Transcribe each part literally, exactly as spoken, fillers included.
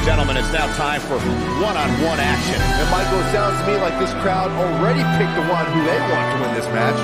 gentlemen, it's now time for one-on-one action. And Michael, it sounds to me like this crowd already picked the one who they want to win this match.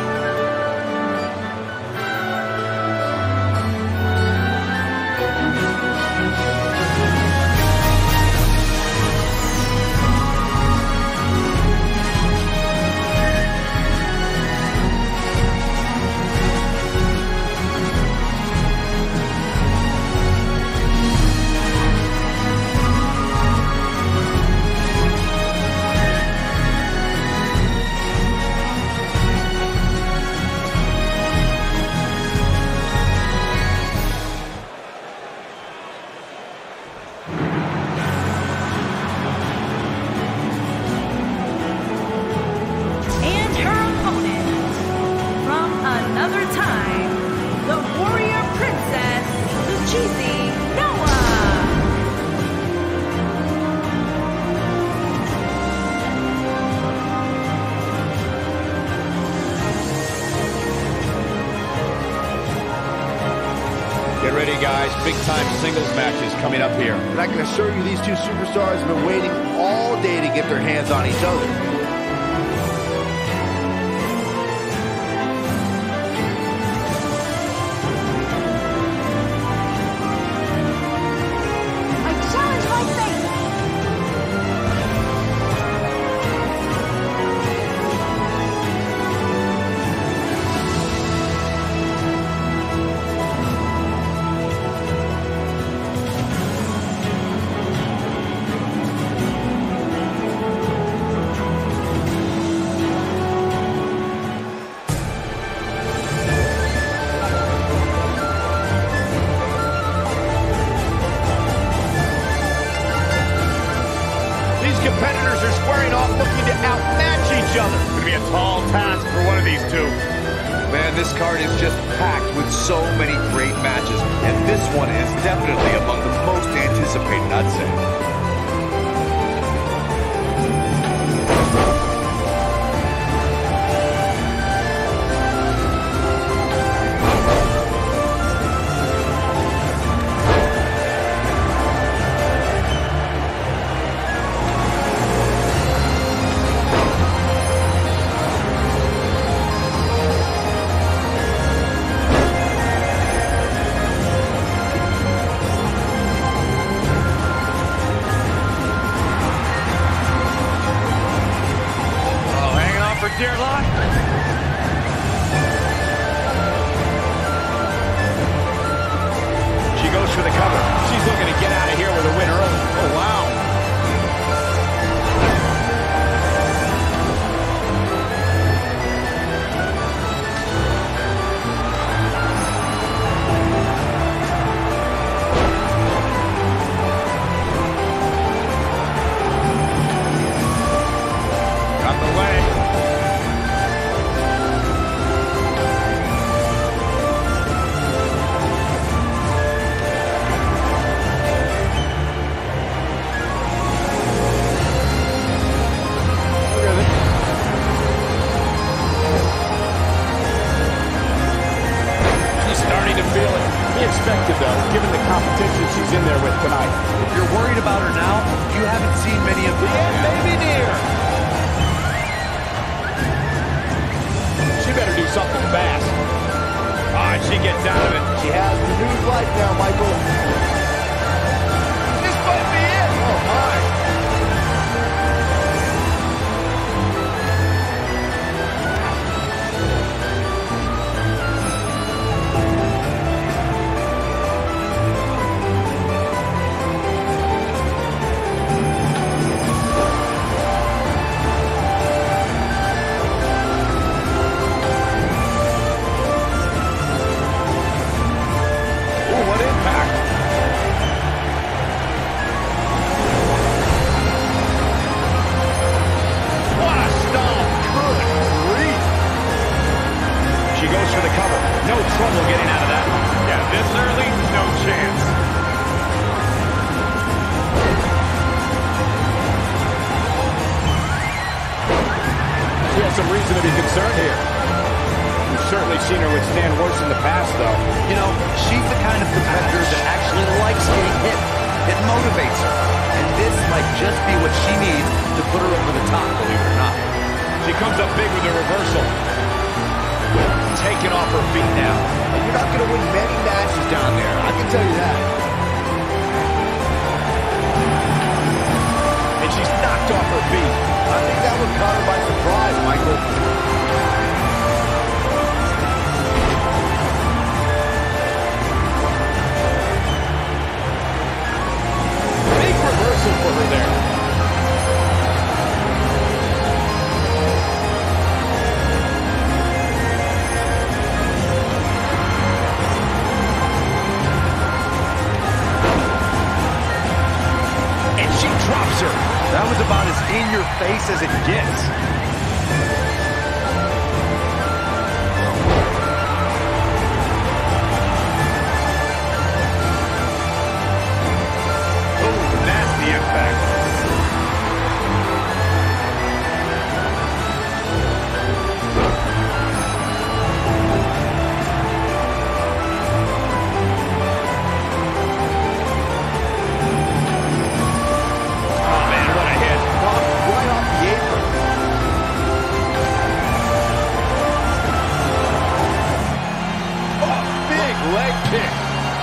Get ready, guys. Big-time singles matches coming up here. And I can assure you these two superstars have been waiting all day to get their hands on each other. Competitors are squaring off, looking to outmatch each other. It's going to be a tall task for one of these two. Man, this card is just packed with so many great matches, and this one is definitely among the most anticipated, I'd say. Dear Lord. She goes for the cover. She's looking to get out of here with a win early. Oh, wow. Got the leg. Expected though, given the competition she's in there with tonight. If you're worried about her now, you haven't seen many of them. The end may be near. She better do something fast. Ah, oh, she gets out of it. She has renewed life now, Michael. This might be it. Oh my. No trouble getting out of that. Yeah, this early, no chance. She has some reason to be concerned here. We've certainly seen her withstand worse in the past, though. You know, she's the kind of competitor that actually likes getting hit. It motivates her. And this might just be what she needs to put her over the top, believe it or not. She comes up big with a reversal. Taken off her feet now. And you're not going to win many matches down there, I can tell you that. And she's knocked off her feet. I think that one caught her by surprise, Michael. Big reversal for her there. Drops her. That was about as in your face as it gets. Oh, nasty impact. Leg kick.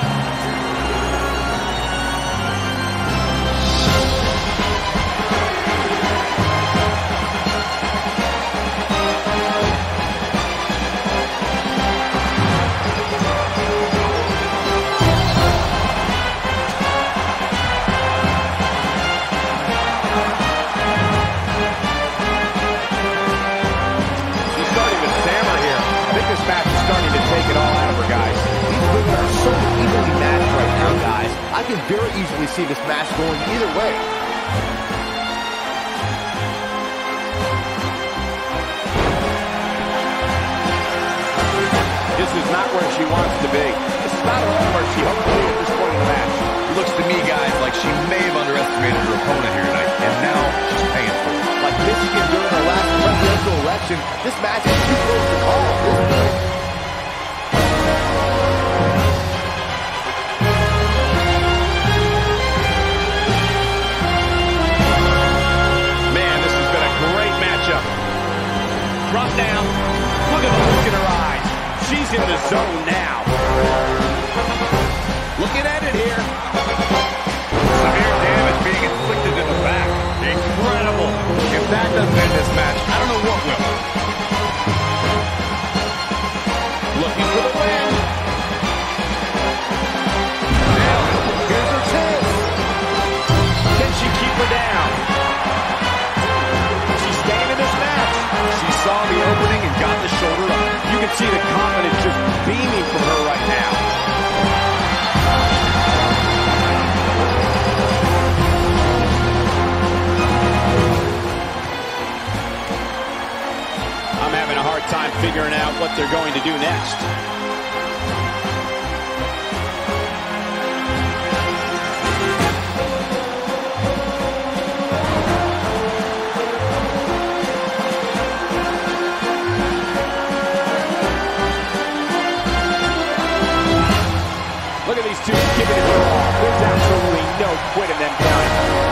She's starting to stammer here. I think this match is starting to take it all out of her, guys. These women are so evenly matched right now, guys. I can very easily see this match going either way. This is not where she wants to be. This is not at all where she hoped to be at this point in the match. It looks to me, guys, like she may have underestimated her opponent here tonight, and now she's paying for it. Like Michigan during the last presidential election, this match is too close to call at this point. Drop down. Look at the look in her eyes. She's in the zone now. Looking at it here. Severe damage being inflicted in the back. Incredible. If that doesn't end this match, I don't know what will. Looking for the win. Now, here's her chance. Can she keep her down? She's staying in this match. She saw the opening and got the shoulder up. You can see the confidence just beaming from her right now. I'm having a hard time figuring out what they're going to do next. Look at these two giving it their all. There's absolutely no quitting them down.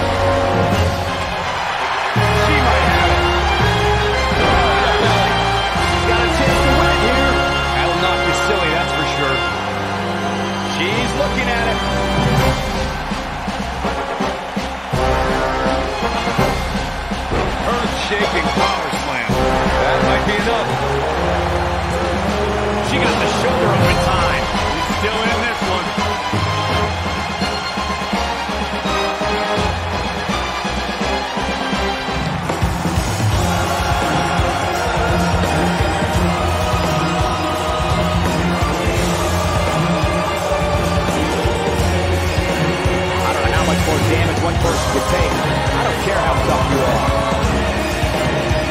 She might have it. She's got a chance to win here. That'll knock you silly, that's for sure. She's looking at it. Earth-shaking power slam. That might be enough. She got the shoulder up in time. She's still in this one. I don't know how much more damage one person could take. I don't care how tough you are.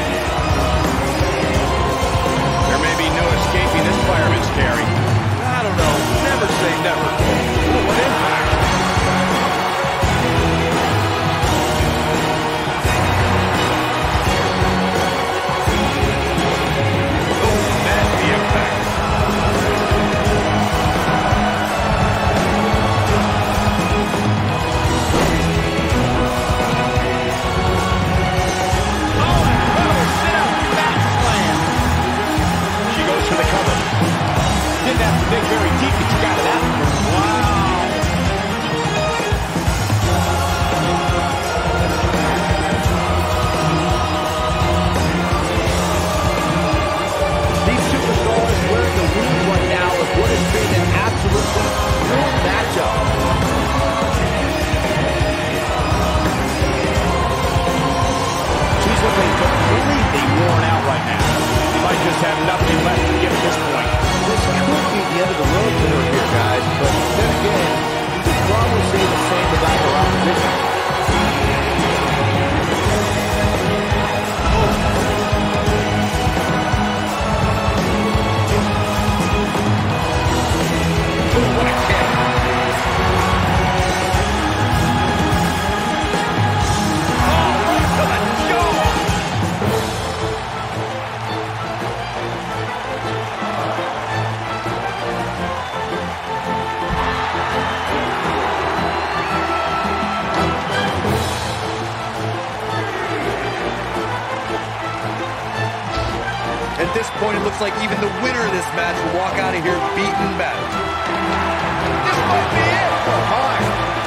this point, it looks like even the winner of this match will walk out of here beaten back. This might be it. Oh, my.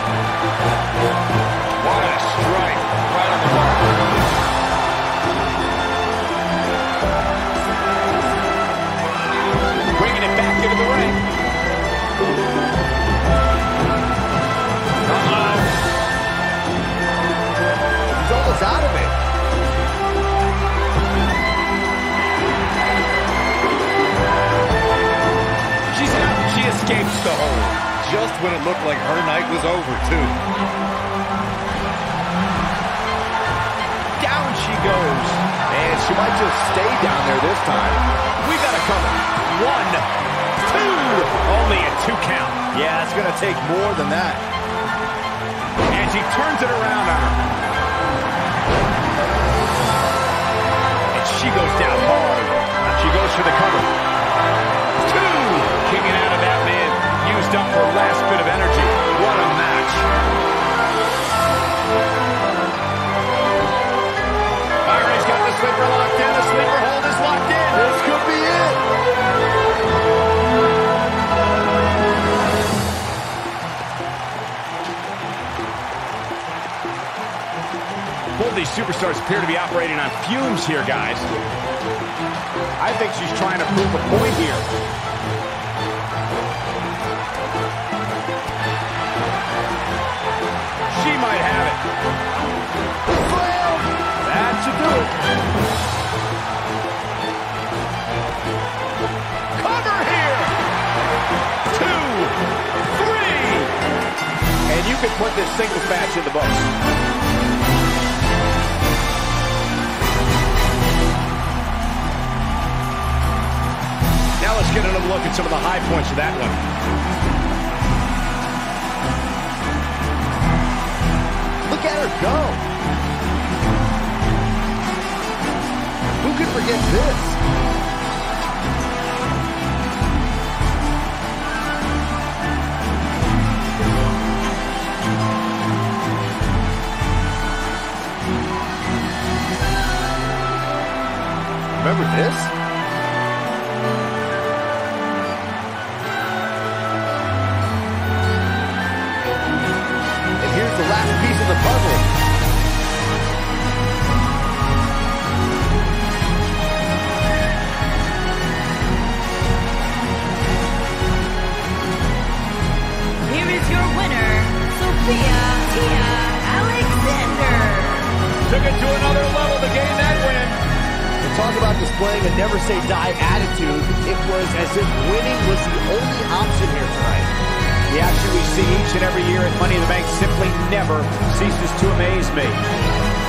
What a strike. Right on the mark. Bringing it back into the ring. Uh-oh. He's almost out of it. She's out. She escapes the hold. Just when it looked like her night was over, too. Down she goes. And she might just stay down there this time. We got it covered. One, two. Only a two count. Yeah, it's going to take more than that. And she turns it around on her. And she goes down hard. She goes for the cover. Two. Kicking out of that man. Used up her last bit of energy. What a match. Byron's got the sleeper locked in. The sleeper hold is locked in. This could be it. Both these superstars appear to be operating on fumes here, guys. I think she's trying to prove a point here. She might have it. Slam. That should do it. Cover here. Two, three. And you can put this singles match in the books. Now let's get another look at some of the high points of that one. Look at her go. Who could forget this? Remember this? And here's the last piece of the puzzle. Here is your winner, Sophia Tia Alexander. Took it to another level to gain that win. Talk about displaying a never-say-die attitude. It was as if winning was the only option here tonight. The action we see each and every year at Money in the Bank simply never ceases to amaze me.